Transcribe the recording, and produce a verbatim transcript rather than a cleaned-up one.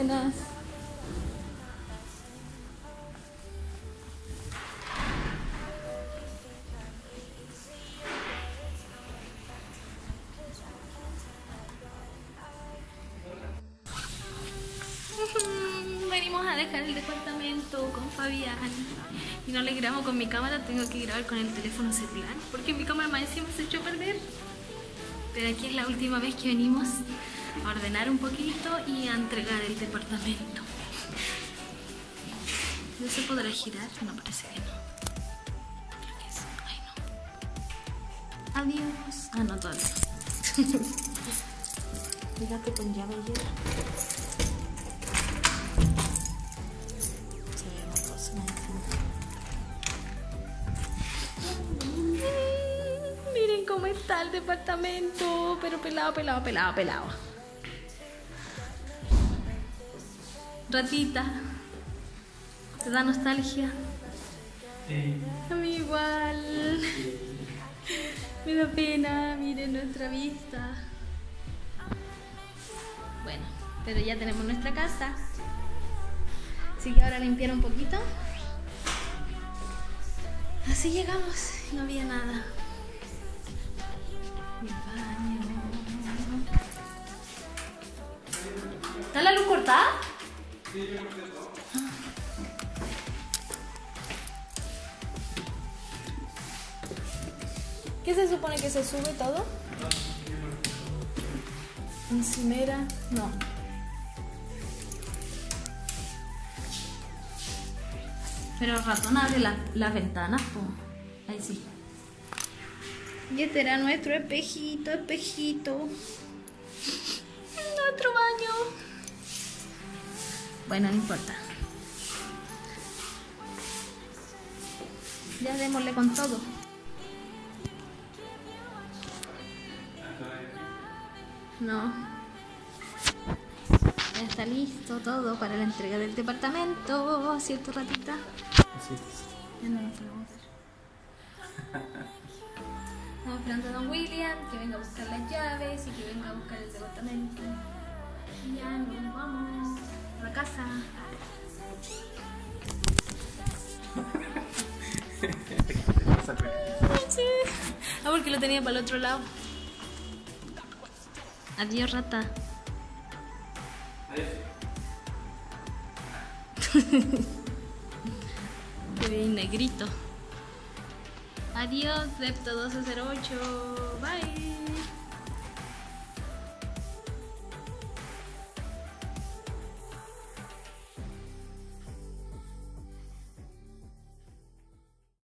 buenas. Venimos a dejar el departamento con Fabián y no le grabo con mi cámara, tengo que grabar con el teléfono celular porque mi cámara más encima se echó a perder. Pero aquí es la última vez que venimos a ordenar un poquito y a entregar el departamento. ¿No se podrá girar? No, parece que no. Creo que sí. Ay, no. Adiós. Ah, no, todavía no. Fíjate con llave ayer. Se ve hermoso, mm, miren cómo está el departamento. Pero pelado, pelado, pelado, pelado. Ratita, ¿te da nostalgia? Sí. A mí igual. Me da pena, miren nuestra vista. Bueno, pero ya tenemos nuestra casa. Así que ahora limpiar un poquito. Así llegamos, no había nada. Mi baño. ¿Está la luz cortada? Sí, yo corté todo. ¿Qué se supone que se sube todo? Encimera, no. Pero ratón abre la, las ventanas, pues. Ahí sí. Y este era nuestro espejito, espejito. Nuestro baño. Bueno, no importa. Ya démosle con todo. No. Ya está listo todo para la entrega del departamento, ¿cierto, ratita? Así es. Ya no nos podemos ver. Estamos esperando a don William que venga a buscar las llaves y que venga a buscar el departamento. Y ya nos vamos a la casa. Ah, porque lo tenía para el otro lado. Adiós, rata. Adiós. Te ve negrito. Adiós, Lepto doce cero ocho. Bye.